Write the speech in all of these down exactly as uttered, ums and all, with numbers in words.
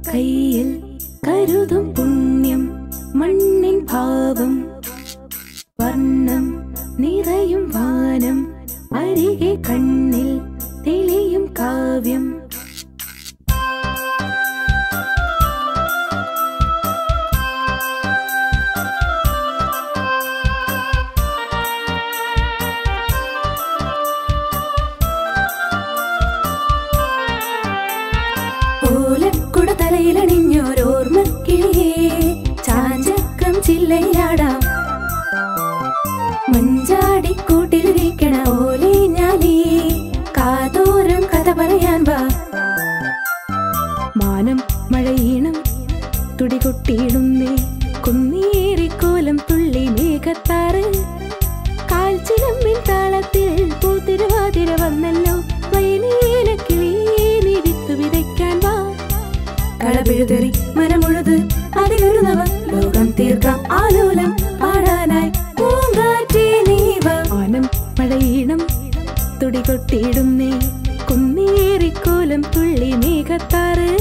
കയ്യിൽ കരുതും പുണ്യം മണ്ണിൻ ഭാവം വർണ്ണം നിറയും വാനം അരികെ കണ്ണിൽ തെളിയും കാവ്യം ഓലക്കുട തലയിലണിഞ്ഞോരോർമ്മക്കിളിയേ ചാഞ്ചക്രം ചില്ലയിലാടാം മഞ്ചാടിക്കൂട്ടിലിരിക്കണ ഓലേ ഞാനേ കാതോരം കഥ പറയാൻ വാ മാനം മഴയീണം തുടികൊട്ടിയിടുന്നേ കുന്നേറിക്കോലം തുള്ളി മേഘത്താറ് കാൽച്ചിലമ്പിൻ താളത്തിൽ പൂത്തിരുവാതിര വന്നല്ലോ വയനീല കിളിയേ നീ വിത്തു വിതയ്ക്കാൻ വാ കളപിഴുതെറി മനമുഴുത് അതിലൊരു നവ ലോകം തീർക്കാം ആലോലം പാടാനായി പൂങ്കാറ്റേ നീ വാ മാനം മഴയീണം തുടികൊട്ടിയിടുന്നേ കുന്നേറിക്കോലം തുള്ളി മേഘത്താറ്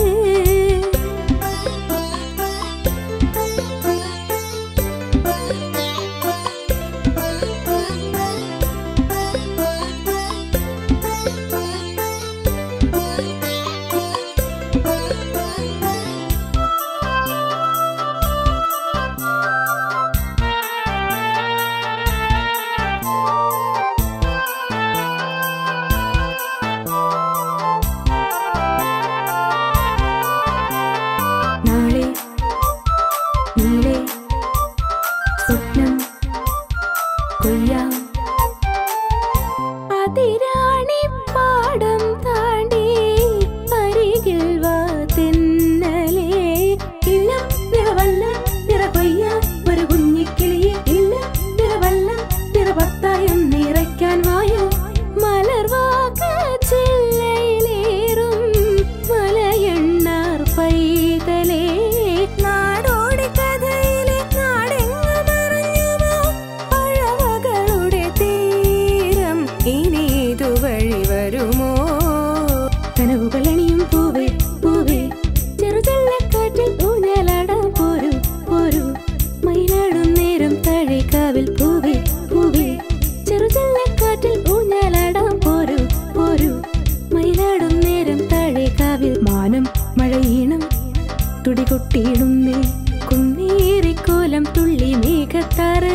അതിരാണിപ്പാടം താണ്ടി അരികിൽ വാ തെന്നലേ ഇല്ലം നിറവല്ലം നിറകൊയ്യാൻ ഒരു കുഞ്ഞിക്കിളിയെ ഇല്ലം നിറവല്ലം നിറപത്തായം നിറയ്ക്കാൻ വായോ മലർവാക ചില്ലയിലേറും മലയെണ്ണാർ പൈതലേ നാടോടി കഥയിലെ നാടെങ്ങു മറഞ്ഞുമോ പഴവകളുടെ തീരം ഇനി ഇതുവഴി വരുമോ കനവുകളണിയും പൂവേ പൂവേ ചെറുചെല്ലക്കാറ്റിൽ ഊഞ്ഞാലാടാൻ പോരൂ പോരൂ മയിലാടും നേരം താഴേക്കാവിൽ പൂവേ പൂവേ ചെറുചെല്ലക്കാറ്റിൽ ഊഞ്ഞാലാടാൻ പോരൂ പോരൂ മയിലാടും നേരം താഴേക്കാവിൽ മാനം മഴയീണം തുടികൊട്ടിയിടുന്നേ കുന്നേറിക്കോലം തുള്ളി മേഘത്താറ്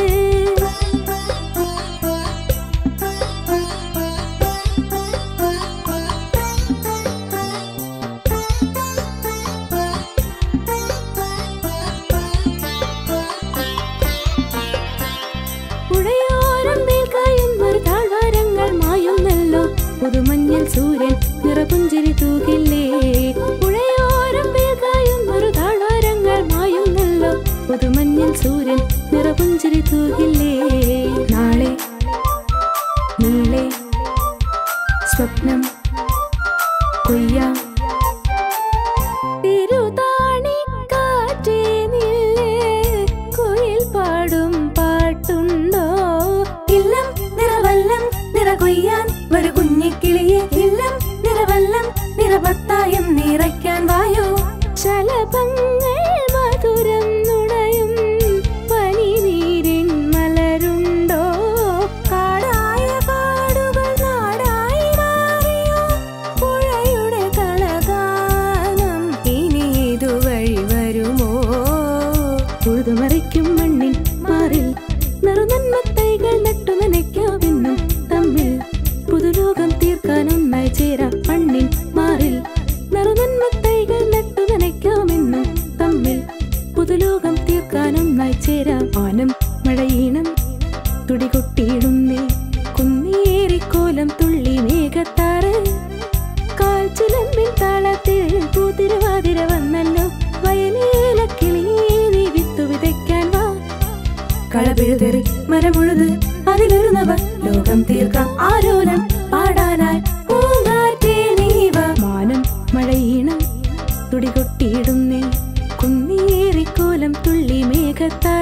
പുഴയോരം വേൽക്കായും ഒരു താഴ്വാരങ്ങൾ മായുന്നല്ലോ പുതുമഞ്ഞൽ സൂര്യൻ നിറപുഞ്ചിരി തൂകില്ലേ പുഴയോരം വേൽക്കായും ഒരു താഴ്വാരങ്ങൾ മായുന്നല്ലോ പുതുമഞ്ഞൽ സൂര്യൻ നിറപുഞ്ചിരി തൂകില്ലേ നാളെ നീളെ സ്വപ്നം കൊയ്യാം തിരുതാണി കാറ്റേ നില്ലേ കുയിൽ പാടും പാട്ടുണ്ടോ ഇല്ലം നിറവല്ലം നിറകൊയ്യാൻ ഒരു കുഞ്ഞിക്കിളിയെ ഇല്ലം നിറവല്ലം നിറപത്തായം നിറയ്ക്കാൻ വായോ ശലഭങ്ങൾ മധുരം നുണയും പനിനീരിൻ മലരുണ്ടോ കാടായ കാടുകൾ നാടായി മാറിയോ പുഴയുടെ കളഗാനം ഇനി ഇതുവഴി വരുമോ ഉഴുതുമറിക്കും മണ്ണിൻ മാറിൽ നറുനന്മത്തൈകൾ നട്ടു നനയ്ക്കാമെന്നും തമ്മിൽ പുതുലോകം തീർക്കാൻ ഒന്നായി ചേരാം മണ്ണിൻ മാറിൽ നറുനന്മത്തൈകൾ നട്ടു നനയ്ക്കാമെന്നും തമ്മിൽ പുതുലോകം തീർക്കാൻ ഒന്നായി ചേരാം മാനം മഴയീണം തുടികൊട്ടിയിടുന്നേ കുന്നേറിക്കോലം തുള്ളി മേഘത്താറ് കാൽച്ചിലമ്പിൻ താളത്തിൽ പൂത്തിരുവാതിര വന്നല്ലോ വയനീല കിളിയേ നീ വിത്തു വിതയ്ക്കാൻ വാ കളപിഴുതെറി മരമുഴുത് അതിലൊരു നവ ലോകം തീർക്കാം ആലോലം പാടാനായി പൂങ്കാറ്റേ നീ വാ മാനം മഴയീണം തുടികൊട്ടിയിടുന്നേ കുന്നേറിക്കോലം തുള്ളി മേഘത്താറ്